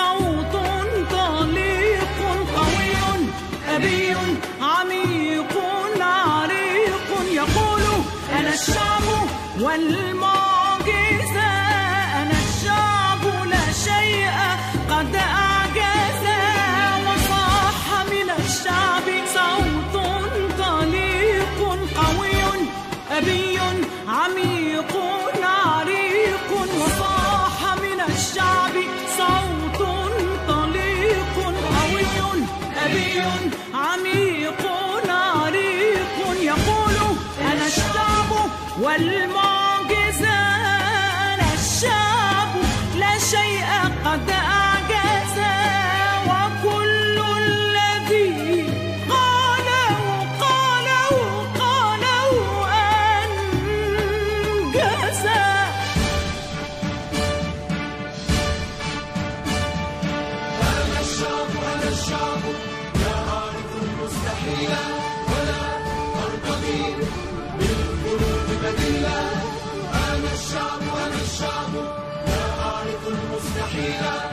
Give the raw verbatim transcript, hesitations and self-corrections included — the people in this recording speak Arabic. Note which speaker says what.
Speaker 1: صوت طليق قوي أبي عميق عريق يقول أنا الشعب والمعجزة، أنا الشعب لا شيء قد أعجز. وصاح من الشعب صوت طليق قوي أبي عميق عريق، وصاح من الشعب صوت طليق قوي أبي عميق عريق يقول أنا الشعب والمعجزة، أنا الشعب لا شيء قد أعجز. وكل الذي قاله قاله قاله أنجز.
Speaker 2: أنا الشعب أنا الشعب لا أعرف المستحيل ولا أرتضي بالخروج بديلا. أنا الشعب أنا الشعب لا أعرف المستحيل